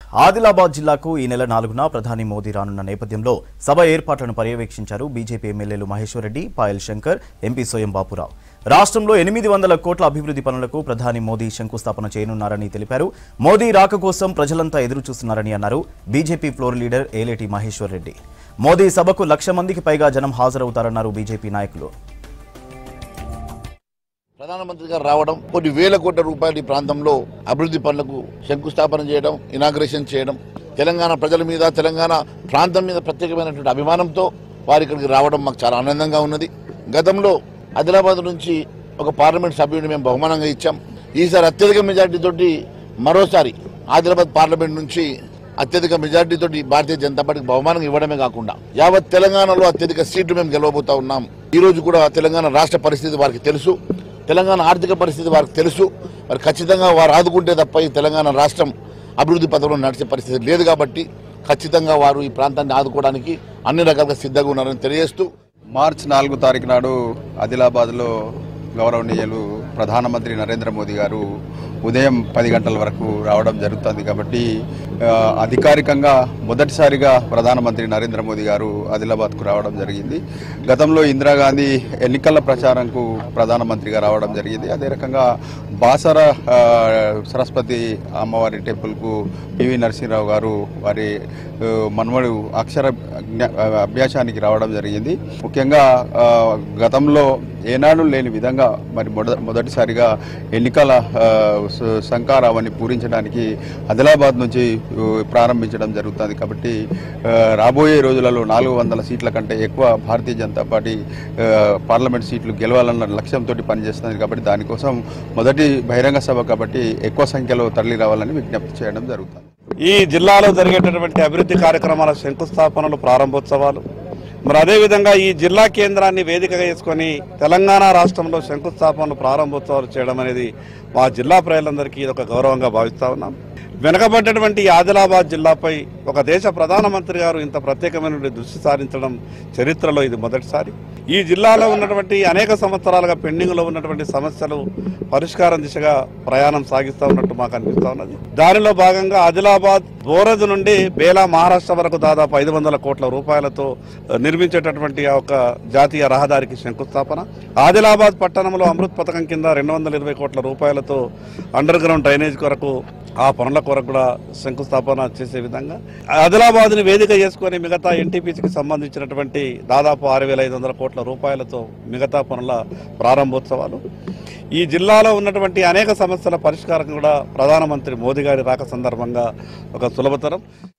ఆదిలాబాద్ జిల్లాకు ఈ నెల 4న ప్రధాని మోదీ రానున్న నేపథ్యంలో సభ ఏర్పాట్లను పర్యవేక్షించారు బీజేపీ ఎమ్మెల్యేలు మహేశ్వర్ రెడ్డి, పాయల్ శంకర్, ఎంపీ సోయం బాపురావు. రాష్ట్రంలో 800 కోట్ల అభివృద్ధి పనులకు ప్రధాని మోదీ శంకుస్థాపన చేయనున్నారని తెలిపారు. మోదీ రాక కోసం ప్రజలంతా ఎదురు చూస్తున్నారని అన్నారు BJP floor leader Aleti Maheshwar Reddy. Modi సభకు 1,00,000 మందికి పైగా జనం హాజరవుతారన్నారు బీజేపీ నాయకులు. ప్రధానమంత్రి గారు రావడం, కొన్ని వేల కోట్ల రూపాయల ఈ ప్రాంతంలో అభివృద్ధి పనులకు శంకుస్థాపన చేయడం, ఇనాగ్రేషన్ చేయడం, తెలంగాణ ప్రజల మీద, తెలంగాణ ప్రాంతం మీద ప్రత్యేకమైనటువంటి అభిమానంతో వారి ఇక్కడికి రావడం మాకు చాలా ఆనందంగా ఉన్నది. గతంలో ఆదిలాబాద్ నుంచి ఒక పార్లమెంట్ సభ్యుడిని మేము బహుమానంగా ఇచ్చాం. ఈసారి అత్యధిక మెజార్టీతోటి మరోసారి ఆదిలాబాద్ పార్లమెంట్ నుంచి అత్యధిక మెజార్టీతోటి భారతీయ జనతా పార్టీకి బహుమానం ఇవ్వడమే కాకుండా యావత్ తెలంగాణలో అత్యధిక సీట్లు మేము గెలవబోతా ఉన్నాం. ఈ రోజు కూడా తెలంగాణ రాష్ట్ర పరిస్థితి వారికి తెలుసు, తెలంగాణ ఆర్థిక పరిస్థితి వారికి తెలుసు. మరి ఖచ్చితంగా వారు ఆదుకుంటే తప్ప ఈ తెలంగాణ రాష్ట్రం అభివృద్ధి పథంలో నడిచే పరిస్థితి లేదు. కాబట్టి ఖచ్చితంగా వారు ఈ ప్రాంతాన్ని ఆదుకోవడానికి అన్ని రకాలుగా సిద్ధంగా ఉన్నారని తెలియజేస్తూ, మార్చి 4 తారీఖు నాడు ఆదిలాబాద్లో గౌరవనీయులు ప్రధానమంత్రి నరేంద్ర మోదీ గారు ఉదయం 10 గంటల వరకు రావడం జరుగుతుంది. కాబట్టి అధికారికంగా మొదటిసారిగా ప్రధానమంత్రి నరేంద్ర మోదీ గారు ఆదిలాబాద్కు రావడం జరిగింది. గతంలో ఇందిరాగాంధీ ఎన్నికల ప్రచారంకు ప్రధానమంత్రిగా రావడం జరిగింది. అదే రకంగా బాసర సరస్వతి అమ్మవారి టెంపుల్కు పివి నరసింహరావు గారు వారి మన్మడు అక్షర అభ్యాసానికి రావడం జరిగింది. ముఖ్యంగా గతంలో ఏనాడు లేని విధంగా మరి మొదటిసారిగా ఎన్నికల శంఖారావాన్ని పూరించడానికి ఆదిలాబాద్ నుంచి ప్రారంభించడం జరుగుతుంది. కాబట్టి రాబోయే రోజులలో 400 సీట్ల కంటే ఎక్కువ భారతీయ జనతా పార్టీ పార్లమెంట్ సీట్లు గెలవాలన్న లక్ష్యంతో పనిచేస్తుంది. కాబట్టి దానికోసం మొదటి బహిరంగ సభ కాబట్టి ఎక్కువ సంఖ్యలో తరలి రావాలని విజ్ఞప్తి చేయడం జరుగుతుంది. ఈ జిల్లాలో జరిగేటటువంటి అభివృద్ధి కార్యక్రమాల శంకుస్థాపనలు, ప్రారంభోత్సవాలు, మరి అదేవిధంగా ఈ జిల్లా కేంద్రాన్ని వేదికగా చేసుకొని తెలంగాణ రాష్ట్రంలో శంకుస్థాపనలు, ప్రారంభోత్సవాలు చేయడం అనేది మా జిల్లా ప్రజలందరికీ ఇది ఒక గౌరవంగా భావిస్తూ ఉన్నాం. వెనుకబడ్డటువంటి ఆదిలాబాద్ జిల్లాపై ఒక దేశ ప్రధానమంత్రి గారు ఇంత ప్రత్యేకమైన దృష్టి సారించడం చరిత్రలో ఇది మొదటిసారి. ఈ జిల్లాలో ఉన్నటువంటి అనేక సంవత్సరాలుగా పెండింగ్లో ఉన్నటువంటి సమస్యలు పరిష్కారం దిశగా ప్రయాణం సాగిస్తూ ఉన్నట్టు మాకు అనిపిస్తూ ఉన్నది. దానిలో భాగంగా ఆదిలాబాద్ బోరజ్ నుండి బేలా మహారాష్ట్ర వరకు దాదాపు 500 కోట్ల రూపాయలతో నిర్మించేటటువంటి ఒక జాతీయ రహదారికి శంకుస్థాపన, ఆదిలాబాద్ పట్టణంలో అమృత్ పథకం కింద 220 కోట్ల రూపాయలతో అండర్ గ్రౌండ్ డ్రైనేజ్ కొరకు, ఆ పనుల కొరకు కూడా శంకుస్థాపన చేసే విధంగా ఆదిలాబాద్ని వేదిక చేసుకొని మిగతా ఎన్టీపీసీకి సంబంధించినటువంటి దాదాపు 6,500 కోట్ల రూపాయలతో మిగతా పనుల ప్రారంభోత్సవాలు. ఈ జిల్లాలో ఉన్నటువంటి అనేక సమస్యల పరిష్కారం కూడా ప్రధానమంత్రి మోదీ గారి రాక సందర్భంగా ఒక సులభతరం.